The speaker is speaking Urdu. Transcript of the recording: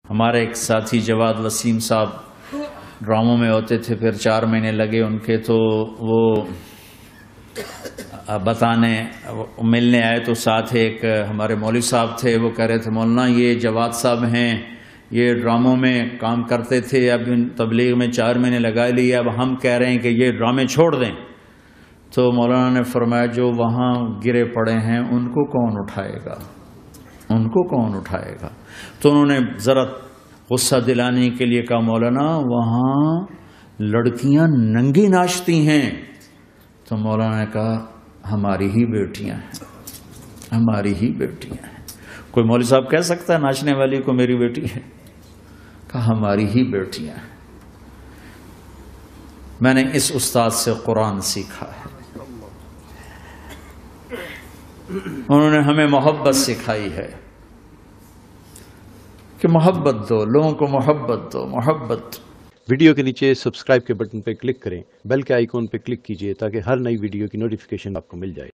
ہمارے ایک ساتھی جواد وسیم صاحب ڈراموں میں ہوتے تھے، پھر 4 مہینے لگے ان کے، تو وہ بتانے ملنے آئے تو ساتھ ایک ہمارے مولوی صاحب تھے، وہ کہہ رہے تھے مولانا یہ جواد صاحب ہیں، یہ ڈراموں میں کام کرتے تھے، اب ان تبلیغ میں 4 مہینے لگا لیے، اب ہم کہہ رہے ہیں کہ یہ ڈرامے چھوڑ دیں۔ تو مولانا نے فرمایا جو وہاں گرے پڑے ہیں ان کو کون اٹھائے گا، ان کو کون اٹھائے گا؟ تو انہوں نے ذرا غصہ دلانے کے لیے کہا مولانا وہاں لڑکیاں ننگی ناچتی ہیں۔ تو مولانا نے کہا ہماری ہی بیٹیاں ہیں، ہماری ہی بیٹیاں ہیں۔ کوئی مولوی صاحب کہہ سکتا ہے ناچنے والی کو میری بیٹی ہے؟ کہا ہماری ہی بیٹیاں ہیں۔ میں نے اس استاد سے قرآن سیکھا ہے، انہوں نے ہمیں محبت سکھائی ہے کہ محبت دو، لوگوں کو محبت دو، محبت۔ ویڈیو کے نیچے سبسکرائب کے بٹن پہ کلک کریں، بیل کے آئیکن پہ کلک کیجئے تاکہ ہر نئی ویڈیو کی نوٹیفیکیشن آپ کو مل جائے۔